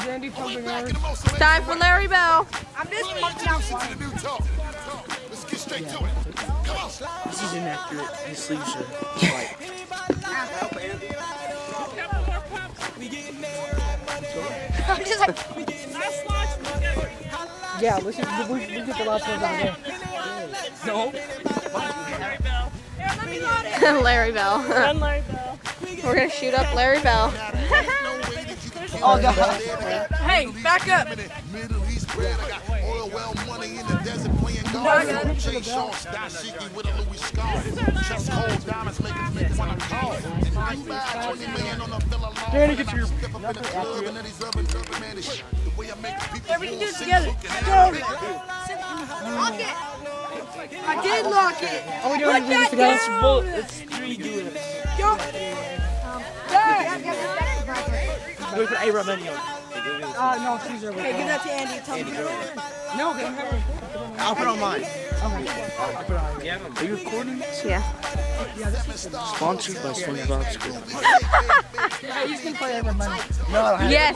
Andy pumping ours. Time for Larry Bell. I'm just pumping out one. Let's get straight to it. Come on. This is inaccurate. His sleeves are white. I'm just like, Yeah, we get the last ones on there. No. Larry Bell. Run, Larry Bell. We're gonna shoot up Larry Bell. Oh, God. Hey, back up. Middle East bread. I got oil well money in the desert playing golf. Jay Sean, Dashiki with a Louis scarf. Chest cold diamonds make it make one call. And you buy 20 million on a villa lawn. Danny, get your... Step up in the club and then these urban man is the way I make people Everything do it sing, together. looking at Go. it. lock it. I did lock it. Are we doing this together? It's 3 doing it. Go. Wait for A-Rod money on. No, Caesar. Hey, give that to Andy. Tell him to go. No, they don't have it. I'll put on mine. Are you recording this? Yeah. Sponsored by SpongeBob School. Yeah, you can play every money. No, Yes.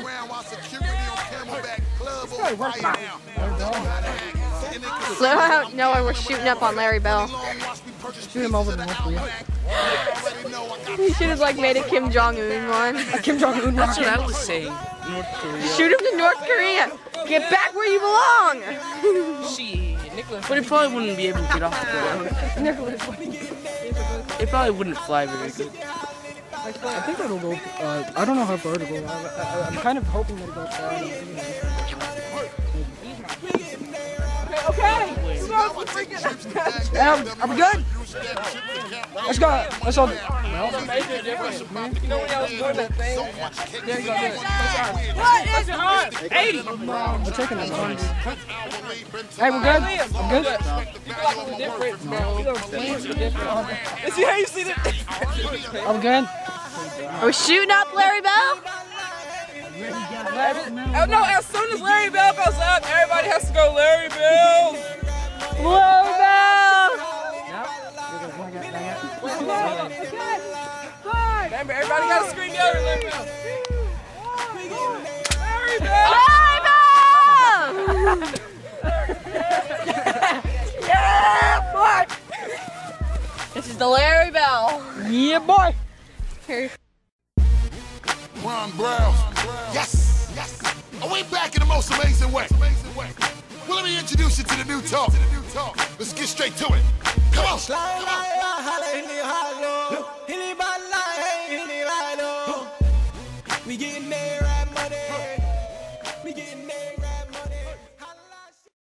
Slow out. No, we're shooting up on Larry Bell. Shoot him over the North Korea. He should have like made a Kim Jong-un one. Kim Jong-un. That's what I was saying. North Korea. Shoot him to North Korea. Get back where you belong. See, Nicholas. But it probably wouldn't be able to get off the ground. It probably wouldn't fly very good. I think it'll go. I don't know how far to go. I'm kind of hoping that it goes far. Okay. Are we good? Let's go. Let's all. You know when y'all was doing that thing? There you go. What is it? 80. We're taking that one. Hey, we're good? I'm good? You got the difference, bro. Let's see how you see that. I'm good? Are we shooting up Larry Bell? No, as soon as Larry Bell goes up, everybody has to go Larry Bell. Larry Bell. Remember, everybody got to scream out Larry Bell. Larry Bell. Larry Bell. Yeah, boy. This is the Larry Bell. Yeah, boy. Here. Ron Browns. Yes, yes. Are we back in the most amazing way? Well, let me introduce you to the new talk. Let's get straight to it. Come on. We getting there.